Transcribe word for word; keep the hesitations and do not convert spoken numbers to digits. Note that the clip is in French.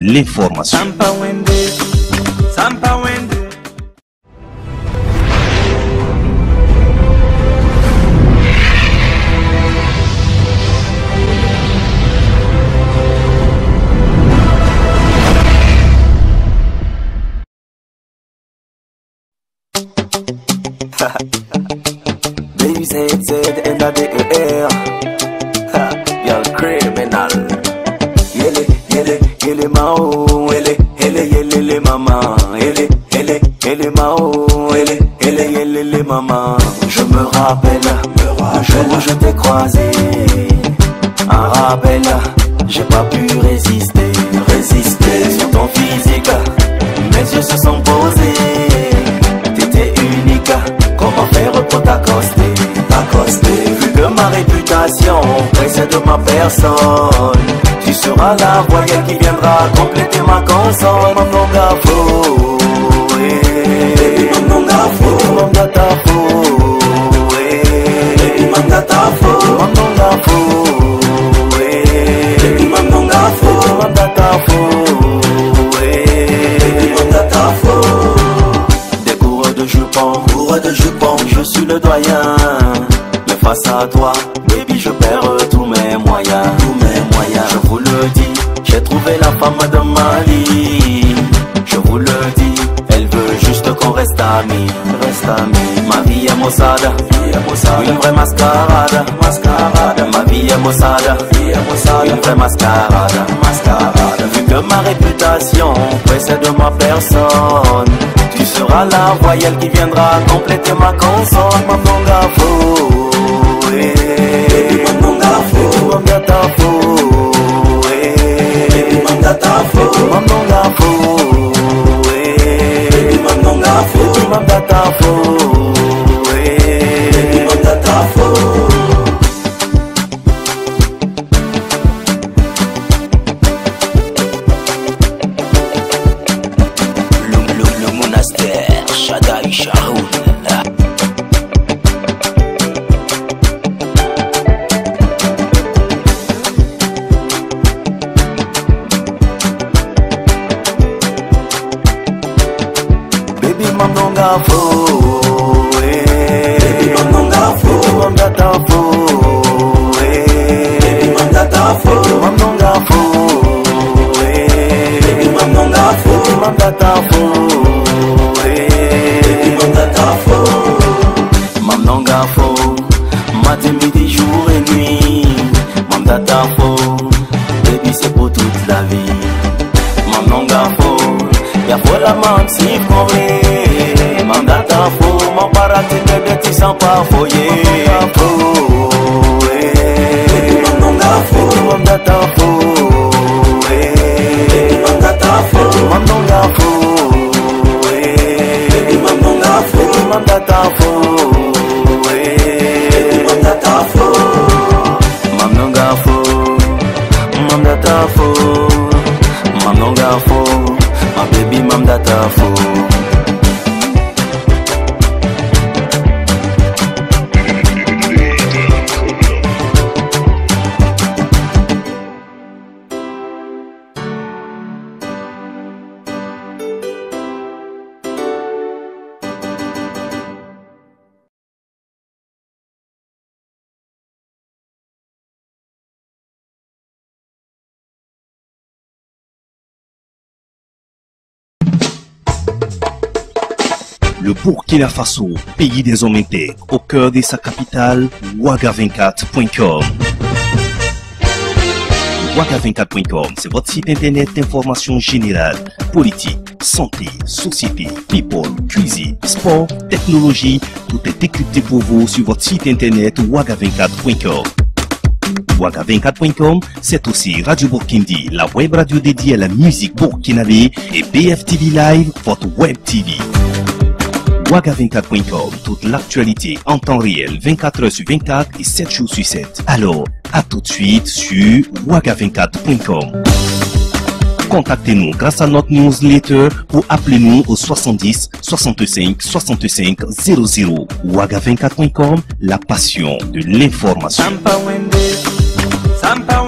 l'information. Baby said said and I did air. You're criminal. Yele yele yele mao yele yele yele le mama yele yele yele mao yele yele yele le mama. Je me rappelle le jour où je t'ai croisé. Un rappel, j'ai pas pu résister, résister sur ton physique. Mes yeux se sont posés. T'étais unique. Comment faire pour t'accoster, t'accoster? Vu que ma réputation précède ma personne, tu seras la voyelle qui viendra compléter ma consonne. Maman gafo, baby maman gafo, maman gafo, baby maman gafo, maman gafo, baby maman gafo, maman gafo, baby maman gafo. Des cours de jupon, cours de jupon, je suis le doyen. Mais face à toi, baby, je perds tous mes moyens, tous mes moyens. Je vous le dis, j'ai trouvé la femme de ma vie. Je vous le dis, elle veut juste qu'on reste amis, reste amis. Ma vie est maussade, une vraie mascarade, mascarade. Ma vie est maussade, une vraie mascarade, mascarade. Vu que ma réputation précède ma personne, tu seras la voyelle qui viendra compléter ma consonne. Maman gafo, baby maman gafo, maman gafo, baby maman gafo, maman gafo, baby maman gafo, maman gafo, baby maman gafo. Shadai Shahoun. Baby maman gafo, baby maman gafo, maman gafo, baby maman gafo, maman gafo, baby maman gafo, maman gafo. Maman gafo, matin, midi, jour et nuit. Maman gafo, baby c'est pour toute la vie. Maman gafo, y'a faut la maman si corée. Maman gafo, mon paratine de ti sans pas foyer. Maman gafo, maman gafo, maman gafo, maman gafo. Maman gafo, maman gafo, maman gafo, maman gafo, maman gafo, ma baby maman gafo. Le Burkina Faso, pays des hommes intègres, au cœur de sa capitale, Ouaga vingt-quatre point com. Ouaga vingt-quatre point com, c'est votre site internet d'information générale, politique, santé, société, people, cuisine, sport, technologie. Tout est décrypté pour vous sur votre site internet Ouaga vingt-quatre point com. Ouaga vingt-quatre point com, c'est aussi Radio Burkindi, la web radio dédiée à la musique burkinabé, et B F T V Live, votre web T V. Ouaga vingt-quatre point com, toute l'actualité en temps réel, vingt-quatre heures sur vingt-quatre et sept jours sur sept. Alors, à tout de suite sur Ouaga vingt-quatre point com. Contactez-nous grâce à notre newsletter ou appelez-nous au soixante-dix soixante-cinq soixante-cinq zéro zéro. Ouaga vingt-quatre point com, la passion de l'information.